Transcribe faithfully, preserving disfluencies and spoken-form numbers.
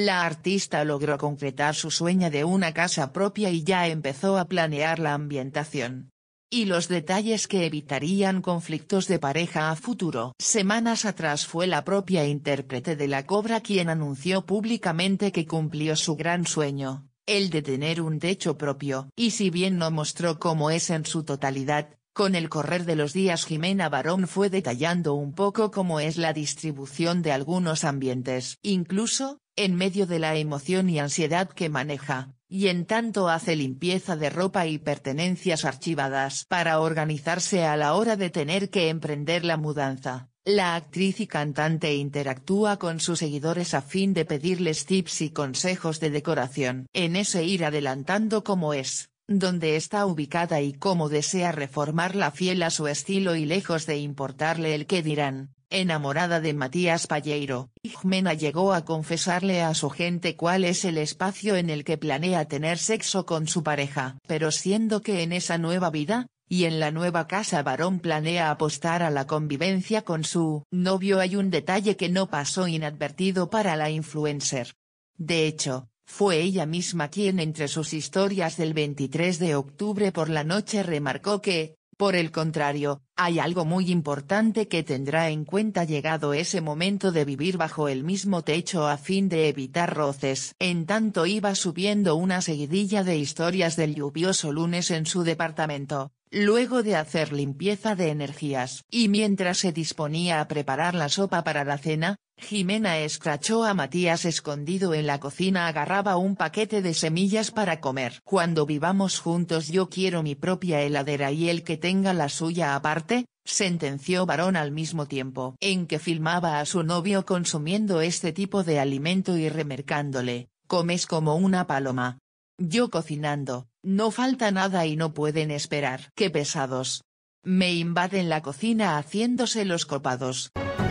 La artista logró concretar su sueño de una casa propia y ya empezó a planear la ambientación y los detalles que evitarían conflictos de pareja a futuro. Semanas atrás fue la propia intérprete de La Cobra quien anunció públicamente que cumplió su gran sueño, el de tener un techo propio. Y si bien no mostró cómo es en su totalidad, con el correr de los días Jimena Barón fue detallando un poco cómo es la distribución de algunos ambientes. Incluso, en medio de la emoción y ansiedad que maneja, y en tanto hace limpieza de ropa y pertenencias archivadas para organizarse a la hora de tener que emprender la mudanza, la actriz y cantante interactúa con sus seguidores a fin de pedirles tips y consejos de decoración. En ese ir adelantando cómo es, dónde está ubicada y cómo desea reformarla fiel a su estilo y lejos de importarle el qué dirán, enamorada de Matías Palleiro, Jimena llegó a confesarle a su gente cuál es el espacio en el que planea tener sexo con su pareja. Pero siendo que en esa nueva vida, y en la nueva casa Barón planea apostar a la convivencia con su novio, hay un detalle que no pasó inadvertido para la influencer. De hecho, fue ella misma quien entre sus historias del veintitrés de octubre por la noche remarcó que, por el contrario, hay algo muy importante que tendrá en cuenta llegado ese momento de vivir bajo el mismo techo a fin de evitar roces. En tanto iba subiendo una seguidilla de historias del lluvioso lunes en su departamento, luego de hacer limpieza de energías. Y mientras se disponía a preparar la sopa para la cena, Jimena escrachó a Matías escondido en la cocina. Agarraba un paquete de semillas para comer. Cuando vivamos juntos yo quiero mi propia heladera y él que tenga la suya aparte, sentenció Barón al mismo tiempo en que filmaba a su novio consumiendo este tipo de alimento y remarcándole, comes como una paloma. Yo cocinando, no falta nada y no pueden esperar. ¡Qué pesados! Me invaden la cocina haciéndose los copados.